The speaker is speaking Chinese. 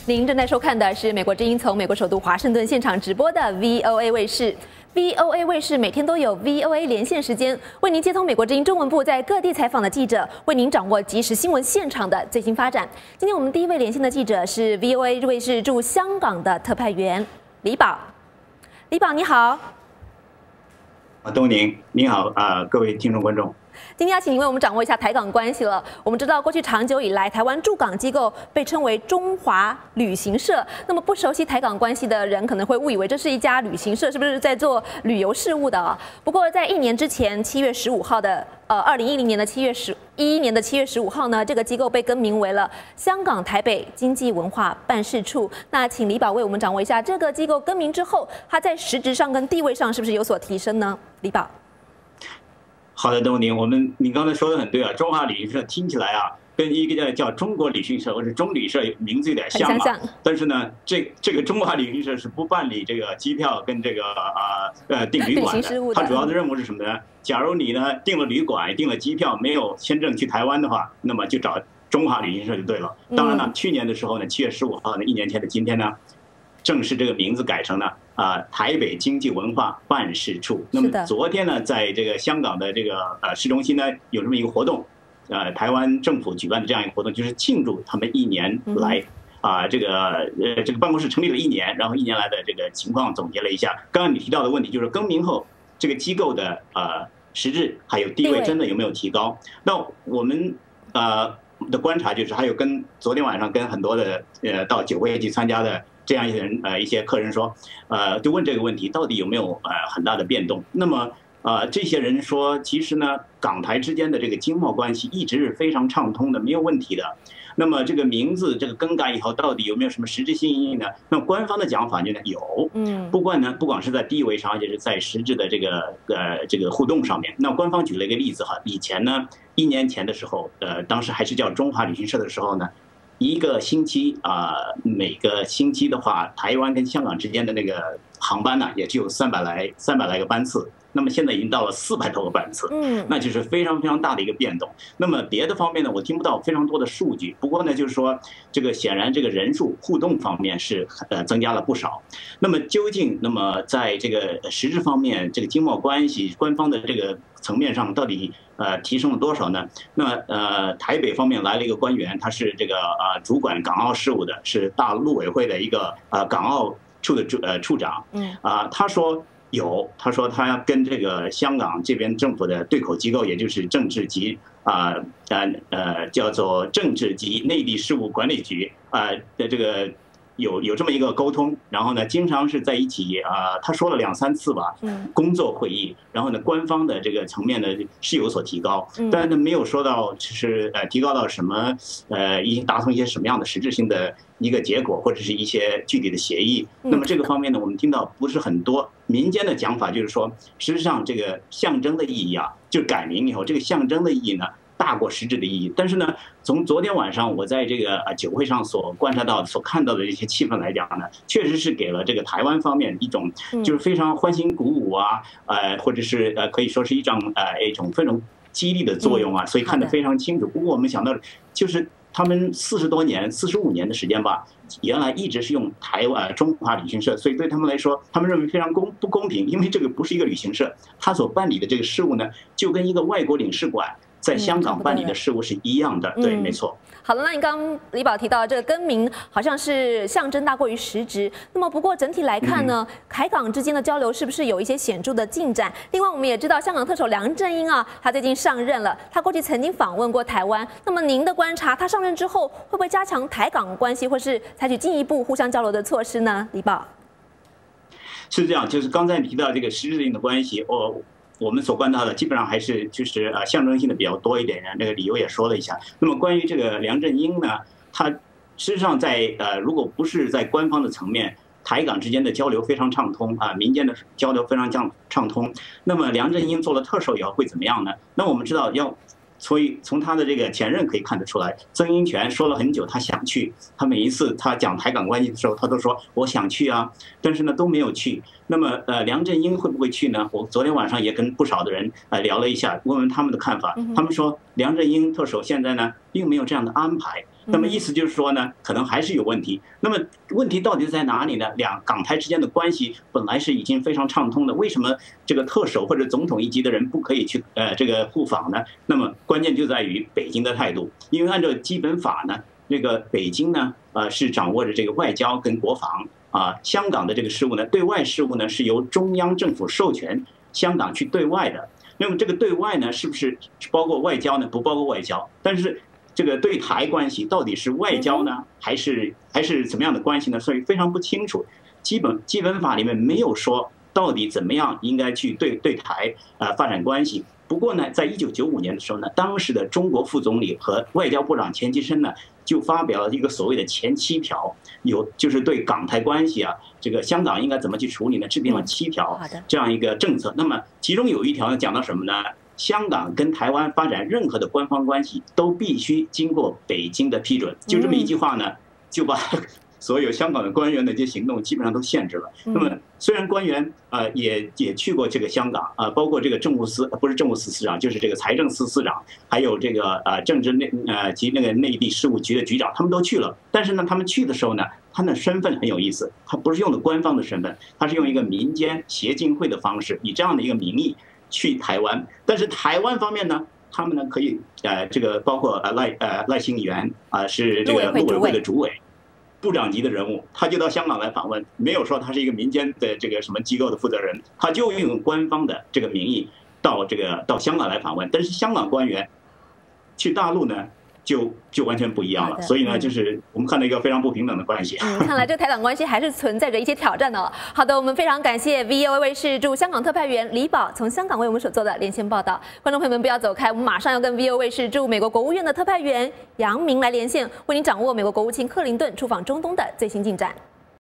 您正在收看的是美国之音从美国首都华盛顿现场直播的 VOA 卫视。VOA 卫视每天都有 VOA 连线时间，为您接通美国之音中文部在各地采访的记者，为您掌握即时新闻现场的最新发展。今天我们第一位连线的记者是 VOA 卫视驻香港的特派员李宝。李宝你好。 东宁，您好各位听众观众。 今天要请您为我们掌握一下台港关系了。我们知道，过去长久以来，台湾驻港机构被称为中华旅行社。那么，不熟悉台港关系的人可能会误以为这是一家旅行社，是不是在做旅游事务的啊？不过，在1年之前，7月15号的2010年的11年的7月15号呢，这个机构被更名为了香港台北经济文化办事处。那请李宝为我们掌握一下，这个机构更名之后，它在实质上跟地位上是不是有所提升呢？李宝。 好的，东宁，您刚才说的很对啊，中华旅行社听起来啊，跟一个叫中国旅行社或者中旅社名字有点像嘛。但是呢，这个中华旅行社是不办理这个机票跟这个订旅馆的，它主要的任务是什么呢？假如你呢订了旅馆、订了机票，没有签证去台湾的话，那么就找中华旅行社就对了。当然了，去年的时候呢，7月15号呢，1年前的今天呢，正式这个名字改成了台北经济文化办事处。那么昨天呢，在这个香港的这个市中心呢，有这么一个活动，台湾政府举办的这样一个活动，就是庆祝他们1年来这个办公室成立了1年，然后1年来的这个情况总结了一下。刚刚你提到的问题就是更名后这个机构的实质还有地位真的有没有提高？那我们的观察就是，还有跟昨天晚上跟很多的到酒会去参加的这样一些客人说，就问这个问题，到底有没有很大的变动？那么这些人说，其实呢，港台之间的这个经贸关系一直是非常畅通的，没有问题的。那么这个名字这个更改以后，到底有没有什么实质性意义呢？那官方的讲法就是有，不管是在地位上，还是在实质的这个互动上面。那官方举了一个例子哈，以前呢，1年前的时候，当时还是叫中华旅行社的时候呢，一个星期每个星期的话，台湾跟香港之间的那个航班呢，也只有300来个班次。那么现在已经到了400多个班次，那就是非常非常大的一个变动。那么别的方面呢，我听不到非常多的数据。不过呢，就是说这个显然这个人数互动方面是增加了不少。那么究竟在这个实质方面，这个经贸关系官方的这个层面上到底提升了多少呢？那台北方面来了一个官员，他是这个主管港澳事务的，是大陆委会的一个港澳处的处长。他说他跟这个香港这边政府的对口机构，也就是政治及叫做政治及内地事务管理局的这个有这么一个沟通，然后呢，经常是在一起他说了2、3次吧，工作会议，然后呢，官方的这个层面呢是有所提高，但是呢没有说到就是提高到什么达成一些什么样的实质性的一个结果，或者是一些具体的协议。那么这个方面呢，我们听到不是很多，民间的讲法就是说，实际上这个象征的意义就改名以后，这个象征的意义呢大过实质的意义。但是呢，从昨天晚上我在这个酒会上所观察到、所看到的这些气氛来讲呢，确实是给了这个台湾方面一种就是非常欢欣鼓舞或者是可以说是一种非常激励的作用所以看得非常清楚。不过我们想到就是他们45年的时间吧，原来一直是用中华旅行社，所以对他们来说，他们认为非常不公平，因为这个不是一个旅行社，他所办理的这个事务呢，就跟一个外国领事馆在香港办理的事务是一样的。对，没错。 好了，那你刚刚李宝提到这个更名好像是象征大过于实质。那么不过整体来看呢，台港之间的交流是不是有一些显著的进展？另外我们也知道，香港特首梁振英他最近上任了，他过去曾经访问过台湾。那么您的观察，他上任之后会不会加强台港关系，或是采取进一步互相交流的措施呢？李宝是这样，就是刚才你提到这个实质性的关系，我们所观察的基本上还是就是象征性的比较多一点，那个理由也说了一下。那么关于这个梁振英呢，他事实上在如果不是在官方的层面，台港之间的交流非常畅通民间的交流非常畅通。那么梁振英做了特首以后会怎么样呢？那我们知道所以从他的这个前任可以看得出来，曾荫权说了很久他想去，他每一次他讲台港关系的时候，他都说我想去但是呢都没有去。那么梁振英会不会去呢？我昨天晚上也跟不少的人聊了一下，问问他们的看法。他们说梁振英特首现在呢并没有这样的安排。 那么意思就是说呢，可能还是有问题。那么问题到底在哪里呢？港台之间的关系本来是已经非常畅通的，为什么这个特首或者总统一级的人不可以去这个互访呢？那么关键就在于北京的态度，因为按照基本法呢，这个北京呢是掌握着这个外交跟国防啊，香港的这个事务呢，对外事务呢是由中央政府授权香港去对外的。那么这个对外呢，是不是包括外交呢？不包括外交，但是这个对台关系到底是外交呢，还是怎么样的关系呢？所以非常不清楚。基本法里面没有说到底怎么样应该去对台发展关系。不过呢，在1995年的时候呢，当时的中国副总理和外交部长钱其琛呢，就发表了一个所谓的前7条，就是对港台关系啊，这个香港应该怎么去处理呢？制定了7条这样一个政策。那么其中有一条呢，讲到什么呢？香港跟台湾发展任何的官方关系都必须经过北京的批准。就这么一句话呢，就把所有香港的官员的这些行动基本上都限制了。那么虽然官员也去过这个香港包括这个政务司不是政务司司长，就是这个财政司司长，还有这个政治及那个内地事务局的局长，他们都去了。但是呢，他们去的时候呢，他们的身份很有意思，他不是用的官方的身份，他是用一个民间协进会的方式，以这样的一个名义去台湾。但是台湾方面呢，他们呢可以这个包括赖清元是这个陆委会的主委。部长级的人物，他就到香港来访问，没有说他是一个民间的这个什么机构的负责人，他就用官方的这个名义到香港来访问。但是香港官员去大陆呢，就完全不一样了。所以呢，就是我们看到一个非常不平等的关系。 看来这个台港关系还是存在着一些挑战的。好的，我们非常感谢 VOA 卫视驻香港特派员李宝从香港为我们所做的连线报道。观众朋友们不要走开，我们马上要跟 VOA 卫视驻美国国务院的特派员杨明来连线，为您掌握美国国务卿克林顿出访中东的最新进展。